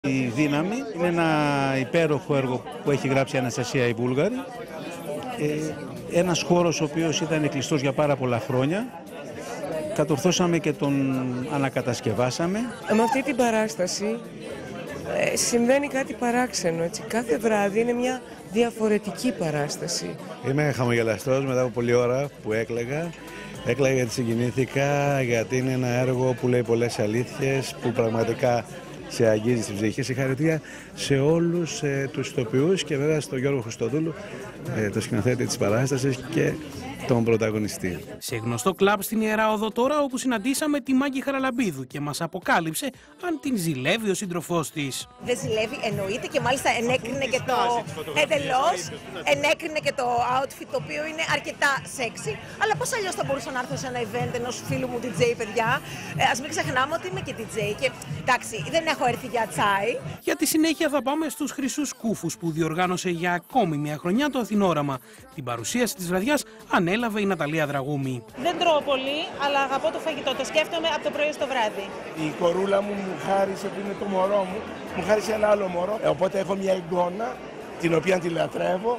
Η Δύναμη είναι ένα υπέροχο έργο που έχει γράψει η Αναστασία η Βούλγαρη. Ένας χώρος ο οποίος ήταν κλειστός για πάρα πολλά χρόνια. Κατορθώσαμε και τον ανακατασκευάσαμε. Με αυτή την παράσταση συμβαίνει κάτι παράξενο. Έτσι. Κάθε βράδυ είναι μια διαφορετική παράσταση. Είμαι χαμογελαστός μετά από πολλή ώρα που έκλαιγα. Έκλαιγα γιατί συγκινήθηκα, γιατί είναι ένα έργο που λέει πολλές αλήθειες, που πραγματικά σε αγγίζει στην ψυχή. Συγχαρητήρια σε όλους τους ηθοποιούς και βέβαια στον Γιώργο Χριστοδούλου, το σκηνοθέτη της παράστασης και τον πρωταγωνιστή. Σε γνωστό κλαμπ στην Ιερά Οδό τώρα, όπου συναντήσαμε τη Μάγκη Χαραλαμπίδου και μας αποκάλυψε αν την ζηλεύει ο σύντροφός της. Δεν ζηλεύει, εννοείται, και μάλιστα ενέκρινε και το εντελώς, ενέκρινε και το outfit, το οποίο είναι αρκετά sexy. Αλλά πώς αλλιώς θα μπορούσα να έρθω σε ένα event ενός φίλου μου DJ, παιδιά. Ας μην ξεχνάμε ότι είμαι και DJ και εντάξει, δεν έχω έρθει για τσάι. Για τη συνέχεια θα πάμε στους Χρυσούς Κούφους που διοργάνωσε για ακόμη μια χρονιά το Αθηνόραμα. Την παρουσίαση της βραδιάς ανέλαβε η Ναταλία Δραγούμη. Δεν τρώω πολύ, αλλά αγαπώ το φαγητό. Το σκέφτομαι από το πρωί στο βράδυ. Η κορούλα μου χάρισε, που είναι το μωρό μου χάρισε ένα άλλο μωρό. Οπότε έχω μια εγγόνα, την οποία τη λατρεύω.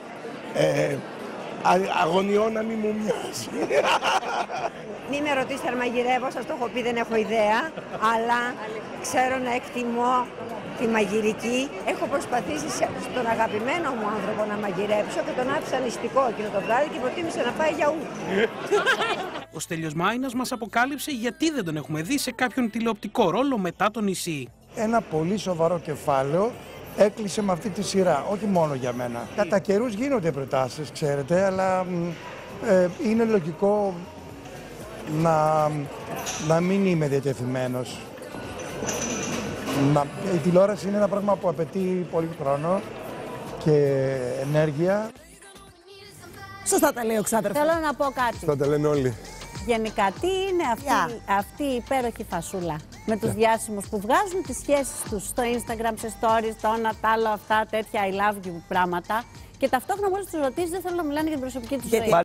Αγωνιώ να μην μου μοιάζει. Μην με ρωτήσετε αν μαγειρεύω, σας το έχω πει, δεν έχω ιδέα, αλλά ξέρω να εκτιμώ τη μαγειρική. Έχω προσπαθήσει στον αγαπημένο μου άνθρωπο να μαγειρέψω και τον άφησα νηστικό εκείνο το βράδυ και προτίμησε να φάει γιαού. Ο Στέλιος Μάινας μας αποκάλυψε γιατί δεν τον έχουμε δει σε κάποιον τηλεοπτικό ρόλο μετά το νησί. Ένα πολύ σοβαρό κεφάλαιο έκλεισε με αυτή τη σειρά, όχι μόνο για μένα. Κατά καιρούς γίνονται προτάσεις, ξέρετε, αλλά είναι λογικό να μην είμαι διατεθειμένος. Η τηλεόραση είναι ένα πράγμα που απαιτεί πολύ χρόνο και ενέργεια. Σωστά τα λέει ο ξάδερφος. Θέλω να πω κάτι. Θα τα λένε όλοι. Γενικά, τι είναι αυτή η υπέροχη φασούλα με τους διάσημους που βγάζουν τις σχέσεις τους στο Instagram, σε stories, το ένα, τ' άλλο, αυτά, τέτοια I love you πράγματα και ταυτόχρονα μόλις τους ρωτήσεις δεν θέλουν να μιλάνε για την προσωπική τους ζωή.